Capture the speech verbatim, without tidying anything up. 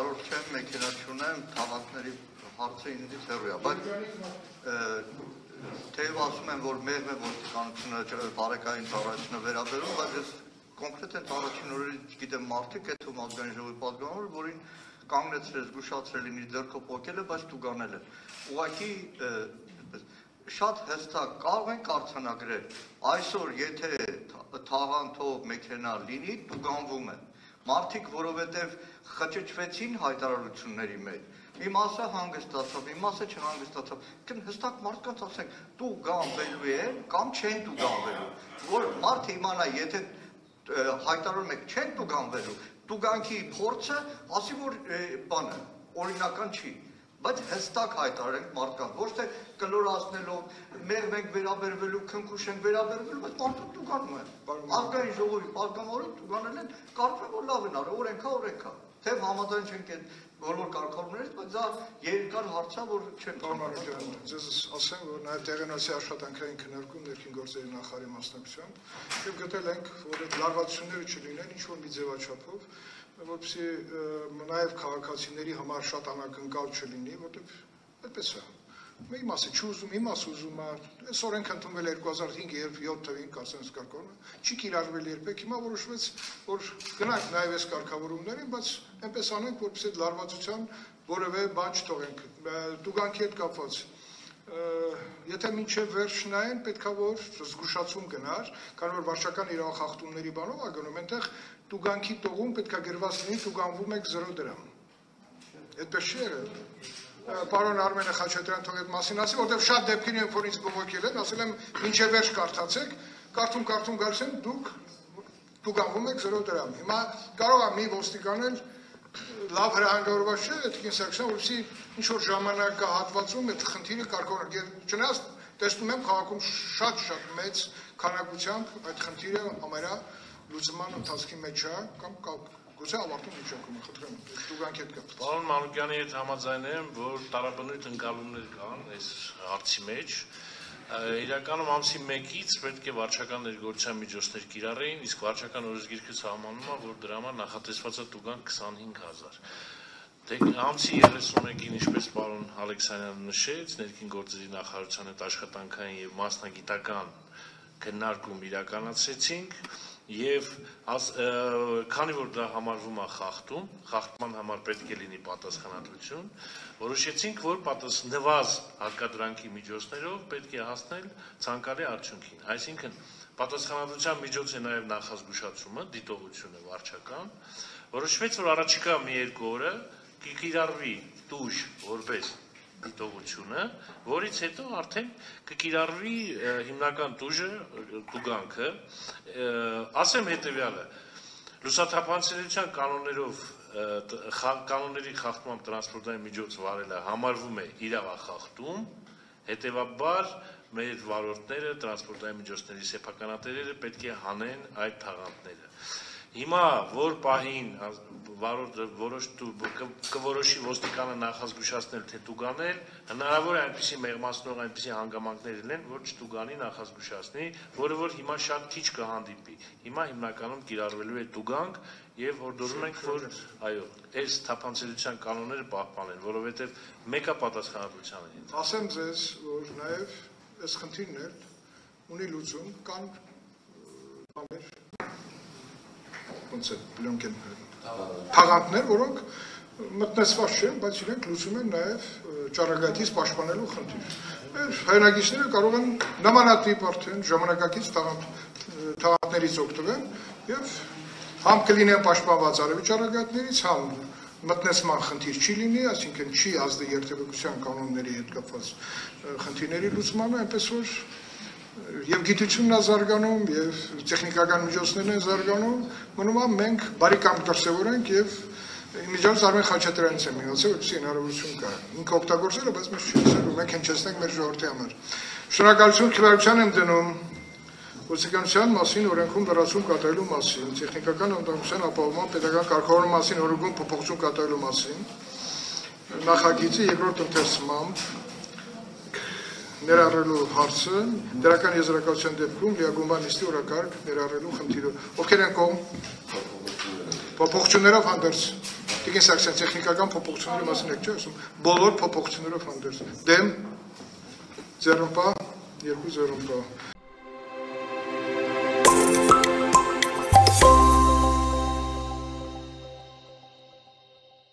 վարորդ չեմ, մեքենա չունեմ, թաղանթների հարցը ինձից հեռու է, բայց թեև ասում եմ, որ մեղմ է ոստիկանությունը բարեկային ծառայությունը վերաբերում, բայց ես կոնկրետ են առաջին օրերից գիտեմ մարդիկ, այդ ում ազգային ժողովի պատգամավոր, որին կանգնեցրել, զգուշացրել ինձ ձեռքով պոկել է, բայց տուգանել է։ Ուղղակի շատ հստակ կարող ենք արձանագրել, այսօր եթե թաղանթով մեքենա լինի, տուգանվում է։ Մարդիկ, որովհետև խճճվեցին հայտարարությունների մեջ, մի մասը հանգստացավ, մի մասը չհանգստացավ, հստակ մարդկանց ասենք, տուգանվելու են կամ չեն տուգանվելու, որ մարդը իմանա, եթե հայտարարում եք չեն տուգանվելու, տուգանքի փորձը ասի, որ բանը օրինական չի, բայց հստակ հայտարարենք մարդկանց, ոչ թե կլորացնելով, մեղմ ենք վերաբերվելու, քնքուշ ենք վերաբերվելու, բայց մարդը տուգանում է։ Ազգային ժողովի պատգամավորը տուգանել են, կարծում եմ, որ լավ են արել, օրենքա, օրենքա։ Թեև համաձայն չենք այդ բոլոր կարգավորումներից, բայց դա երկար հարց է, որ չեն Պարոն ձեզ ասեմ, որ նաև տեղենոցի աշխատանքային քննարկում ներքին գործերի նախարարի մասնակցությամբ եւ գտել ենք, որ այդ լարվածությունները չլինեն ինչ-որ մի ձևաչափով, որպեսզի նաև քաղաքացիների համար շատ անակնկալ չլինի, որտեղ այդպես է։ Մի մասը չուզում, մի մասը ուզում է, այս օրենք ընդունվել երկու հազար հինգ երբ յոթ թվին կասենց կարգավորումը, չի կիրառվել երբեք, հիմա որոշվեց, որ գնանք նաև այս կարգավորումներին, բայց այնպես անենք, որպեսզի այդ լարվածության որևէ բան չթողենք, տուգանքի հետ կապված։ Եթե մինչև վերջ նայեն, պետք է որ զգուշացում գնար, քանի որ վարչական իրավախախտումների բանով է գնում, այնտեղ տուգանքի տողում պետք է գրված լինի տուգանվում եք զրո դրամ։ Այդպես չի եղել։ Պարոն Արմենը Խաչատրյան թող այդ մասին ասի, որտեղ շատ դեպքեր են, որ ինձ բողոքել են, ասել եմ մինչև վերջ կարդացեք, կարդում կարդում գալիս են դուք տուգանվում եք զրո դրամ։ Հիմա կարող է մի ոստիկան էլ լավ հրահանգավորված չէ, այդ կինսակցան, որպեսզի ինչ որ ժամանակահատվածում այդ խնդիրը կարգավորել։ Չնայած տեսնում եմ քաղաքում շատ-շատ մեծ քանակությամբ այդ խնդիրը ամենա լուծման ընթացքի մեջ է կամ գուցե ավարտում միջակայքում խնդրեմ տուգանքի հետ կապված։ Պարոն Մանուկյանի հետ համաձայն եմ, որ տարաբնույթ ընկալումներ կան այս հարցի մեջ։ Իրականում ամսի մեկից պետք է վարչական ներգործության միջոցներ կիրառեին, իսկ վարչական օրենսգիրքը սահմանում է, որ դրա համար նախատեսված է տուգանք քսանհինգ հազար։ Ամսի երեսունմեկին, ինչպես պարոն Ալեքսանյանը նշեց, ներքին գործերի նախարարության հետ աշխատանքային եւ մասնագիտական քննարկում իրականացրեցինք եւ քանի որ դա համարվում է խախտում, խախտման համար պետք է լինի պատասխանատվություն, որոշեցինք, որ նվազ հարկադրանքի միջոցներով պետք է հասնել ցանկալի արդյունքին, այսինքն պատասխանատվության միջոց է նաեւ նախազգուշացումը, դիտողությունը վարչական, որոշվեց, որ առաջիկա մի երկու օրը կկիրառվի տուժ որպես դիտողությունը, որից հետո արդեն կկիրառվի հիմնական տուժը, տուգանքը, ասեմ հետևյալը, լուսաթափանցելիության կանոններով կանոնների խախտմամբ տրանսպորտային միջոց վարելը համարվում է իրավախախտում, հետևաբար մեր վարորդները, տրանսպորտային միջոցների սեփականատերերը պետք է հանեն այդ թաղանթները։ Հիմա որ պահին կորոշի ոստիկանը նախազգուշացնել թե տուգանել, հնարավոր է այնպիսի մեղմացնող, այնպիսի հանգամանքներ լինեն, որ չտուգանի նախազգուշացնի, որը որ հիմա շատ քիչ կհանդիպի։ Հիմա հիմնականում կիրառվելու է տուգանք եւ հորդորում ենք, որ այո, այս թափանցելիության կանոնները պահպանեն, որովհետեւ մեկը պատասխանատվության է։ Ասեմ ձեզ, որ նաեւ այս խնդիրներ ունի լուծում կան բաներ ոնց է բլոնկ են թաղանթներ, որոնք մտնեցված չեն, բայց իրենք լուծում են նաև ճառագայթից պաշտպանելու խնդիր։ Մեր հայրենագիչները կարող են նմանատիպ արդեն ժամանակակից թաղանթներից օգտվեն եւ համ կլինեն պաշտպանված արևի ճառագայթներից, համ մտնեցման խնդիր չի լինի, այսինքն չի ազդի երթևեկության կանոնների հետ կապված խնդիրների լուծմանը, այնպես որ եւ գիտությունն է զարգանում եւ տեխնիկական միջոցներն են զարգանում, մնում է մենք բարի կամք դրսեւորենք եւ Իմիջիայինս Արմեն Խաչատրյանից եմ միացել, որպեսզի հնարավորություն կա։ Ինքը օգտագործել է, բայց մենք չենք ու մենք հնչեցնենք մեր ժողովրդի համար։ Շնորհակալություն քվեարկության եմ դնում ոստիկանության մասին օրենքում լրացում կատարելու մասին, տեխնիկական անվտանգության ապահովման պետական կարգավորման մասին օրենքում փոփոխություն կատարելու մասին, նախագիծի երկրորդ ընթերցմամբ ներառելու հարցը, դրական եզրակացության դեպքում լիագումբան նիստի օրակարգ ներառելու խնդիրը։ Ովքեր են կողմ։ Փոփոխություններով հանդերձ Տիկին Սարգսյան տեխնիկական փոփոխությունների մասին եք չէ՞ ասում, բոլոր փոփոխություններով հանդերձ։ Դեմ, ձեռնպահ, երկու ձեռնպահ։